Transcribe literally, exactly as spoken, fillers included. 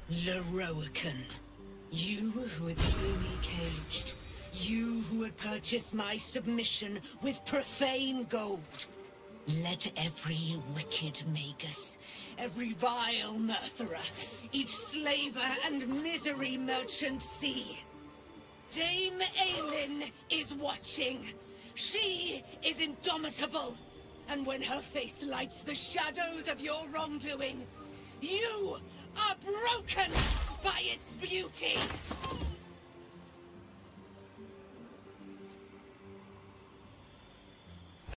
Lorroakan. You who had seen me caged. You who had purchased my submission with profane gold. Let every wicked magus, every vile murtherer, each slaver and misery merchant see. Dame Aylin is watching. She is indomitable. And when her face lights the shadows of your wrongdoing, you are broken by its beauty!